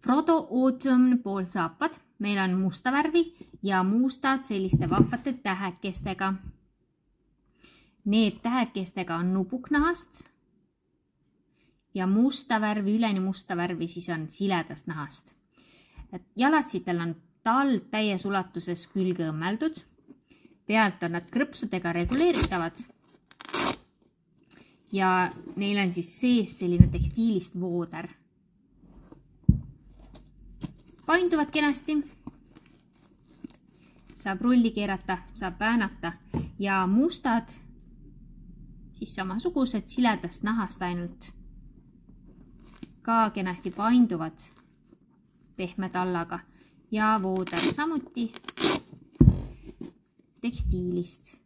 Frodo Autumn poolsaapad. Meil on musta värvi ja mustad selliste vahvate tähekestega. Need tähekestega on nupuknahast ja musta värvi, üleni musta värvi siis on siledast nahast. Jalatsitel on tald täies ulatuses külge õmmeldud. Pealt on nad krõpsudega reguleeritavad. Ja neil on siis sees selline tekstiilist vooder. Painduvad kenasti. Saab rulli keerata, saab väänata ja mustad siis samasugused siledast nahast ainult ka kenasti painduvad pehme tallaga ja vooder samuti tekstiilist.